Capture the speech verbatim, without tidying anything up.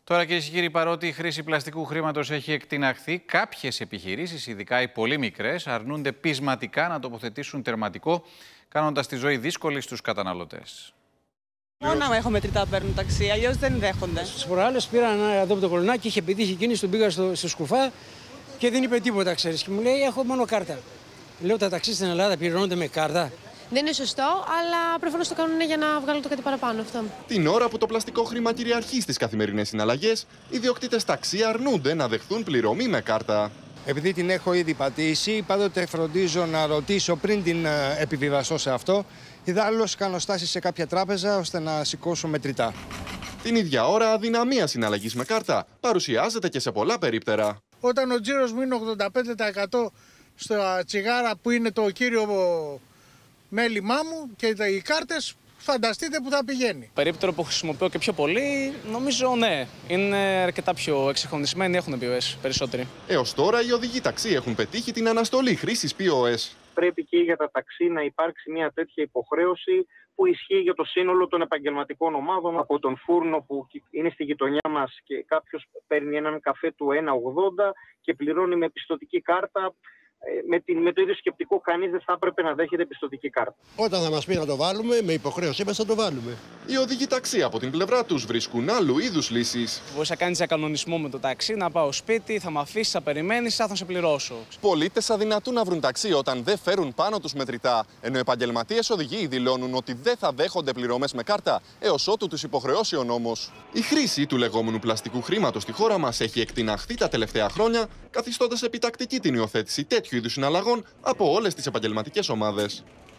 Τώρα, κυρίες και κύριοι, παρότι η χρήση πλαστικού χρήματος έχει εκτιναχθεί, κάποιες επιχειρήσεις, ειδικά οι πολύ μικρές, αρνούνται πεισματικά να τοποθετήσουν τερματικό, κάνοντας τη ζωή δύσκολη στους καταναλωτές. Μόνο άμα έχω μετρητά παίρνουν ταξί, αλλιώς δεν δέχονται. Στις προάλλες πήρα ένα εδώ από το κολονάκι, είχε πετύχει κίνηση, τον πήγα στο, στο σκουφά και δεν είπε τίποτα, ξέρεις. Και μου λέει: έχω μόνο κάρτα. Λέω: τα ταξί στην Ελλάδα πληρώνονται με κάρτα. Δεν είναι σωστό, αλλά προφανώς το κάνουν για να βγάλουν το κάτι παραπάνω αυτό. Την ώρα που το πλαστικό χρήμα κυριαρχεί στις καθημερινές συναλλαγές, οι ιδιοκτήτες ταξί αρνούνται να δεχθούν πληρωμή με κάρτα. Επειδή την έχω ήδη πατήσει, πάντοτε φροντίζω να ρωτήσω πριν την επιβιβαστώ σε αυτό. Ιδάλλως κάνω στάση σε κάποια τράπεζα ώστε να σηκώσω μετρητά. Την ίδια ώρα, αδυναμία συναλλαγής με κάρτα παρουσιάζεται και σε πολλά περίπτερα. Όταν ο τζίρος μου είναι ογδόντα πέντε τοις εκατό στα τσιγάρα που είναι το κύριο μέλημά μου και οι κάρτες, φανταστείτε που θα πηγαίνει. Περίπτερο που χρησιμοποιώ και πιο πολύ, νομίζω ναι. Είναι αρκετά πιο εξυγχρονισμένοι, έχουν πι ο ες περισσότεροι. Έως τώρα, οι οδηγοί ταξί έχουν πετύχει την αναστολή χρήσης πι ο ες. Πρέπει και για τα ταξί να υπάρξει μια τέτοια υποχρέωση που ισχύει για το σύνολο των επαγγελματικών ομάδων. Από τον φούρνο που είναι στη γειτονιά μας και κάποιος παίρνει έναν καφέ του ένα ογδόντα και πληρώνει με πιστωτική κάρτα. Με, την, με το ίδιο σκεπτικό, κανείς δεν θα έπρεπε να δέχεται πιστωτική κάρτα. Όταν θα μας πει να το βάλουμε, με υποχρέωσή μας θα το βάλουμε. Οι οδηγοί ταξί από την πλευρά τους βρίσκουν άλλου είδους λύσεις. Μπορείς να κάνεις διακανονισμό με το ταξί, να πάω σπίτι, θα με αφήσεις, θα περιμένεις, θα σε πληρώσω. Πολίτες αδυνατούν να βρουν ταξί όταν δεν φέρουν πάνω τους μετρητά, ενώ επαγγελματίες οδηγοί δηλώνουν ότι δεν θα δέχονται πληρωμές με κάρτα έως ότου τους υποχρεώσει ο νόμος. Η χρήση του λεγόμενου πλαστικού χρήματος στη χώρα μας έχει εκτιναχθεί τα τελευταία χρόνια, καθιστώντας επιτακτική την υιοθέτηση τέτοιου είδους συναλλαγών από όλες τις επαγγελματικές ομάδες.